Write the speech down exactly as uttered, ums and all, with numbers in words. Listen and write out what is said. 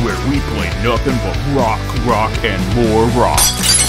where we play nothing but rock, rock, and more rock.